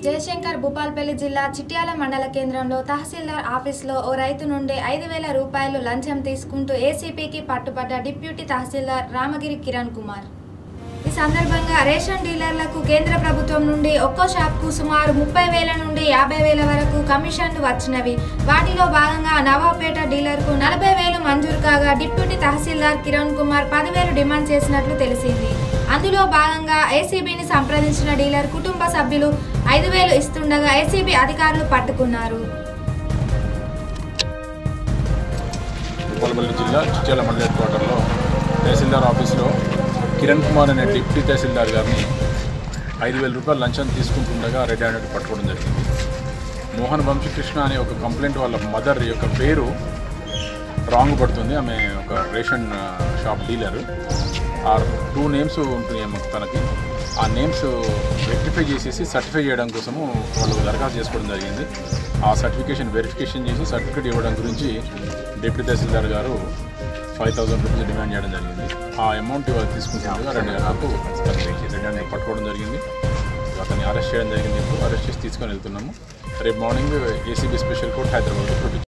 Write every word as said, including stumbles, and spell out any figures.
జయశంకర్ భూపాల్పల్లి జిల్లా చిట్యాల మండల కేంద్రంలో తహసీల్దార్ ఆఫీసులో ఓ రైతు నుండి ఐదు వేల రూపాయలు లంచం తీసుకుంటూ ఏసీపీకి పట్టుబడ్డ డిప్యూటీ తహసీల్దార్ రామగిరి కిరణ్ కుమార్. ఈ సందర్భంగా రేషన్ డీలర్లకు కేంద్ర ప్రభుత్వం నుండి ఒక్కో షాప్కు సుమారు ముప్పై వేల నుండి యాభై వేల వరకు కమిషన్లు వచ్చినవి. వాటిలో భాగంగా నవాపేట డీలర్కు నలభై వేలు మంజూరు కాగా డిప్యూటీ తహసీల్దార్ కిరణ్ కుమార్ పదివేలు డిమాండ్ చేసినట్లు తెలిసింది. అందులో భాగంగా ఏసీబీని సంప్రదించిన డీలర్ కుటుంబ సభ్యులు ఐదు వేలు ఇస్తుండగా ఏసీబీ అధికారులు పట్టుకున్నారు. భూపాల్పల్లి జిల్లా చిట్యాల మండల హెడ్ క్వార్టర్లో తహసీల్దార్ ఆఫీసులో కిరణ్ కుమార్ అనే డిప్యూటీ తహసీల్దార్ గారిని ఐదు వేల రూపాయలు లంచం తీసుకుంటుండగా రెడ్ హ్యాండెడ్ పట్టుకోవడం జరిగింది. మోహన్ వంశీకృష్ణ అనే ఒక కంప్లైంట్ వాళ్ళ మదర్ యొక్క పేరు రాంగ్ పడుతుంది. ఆమె ఒక రేషన్ షాప్ డీలరు. ఆ టూ నేమ్స్ ఉంటున్నాయి తనకి. ఆ నేమ్స్ రెక్టిఫై చేసేసి సర్టిఫై చేయడం కోసము వాళ్ళు దరఖాస్తు చేసుకోవడం జరిగింది. ఆ సర్టిఫికేషన్ వెరిఫికేషన్ చేసి సర్టిఫికేట్ ఇవ్వడం గురించి డిప్యూటీ తహసీల్దార్ గారు ఫైవ్ థౌసండ్ రూపీస్ డిమాండ్ చేయడం జరిగింది. ఆ అమౌంట్ ఇవాళ తీసుకుంటుండగా రెండు గంటలకు రెండు గంటలకు పట్టుకోవడం జరిగింది. అతన్ని అరెస్ట్ చేయడం జరిగింది. ఇప్పుడు అరెస్ట్ చేసి తీసుకొని వెళ్తున్నాము. రేపు మార్నింగ్ ఏసీబీ స్పెషల్ కోర్ట్ హైదరాబాద్లో ప్రొడ్యూస్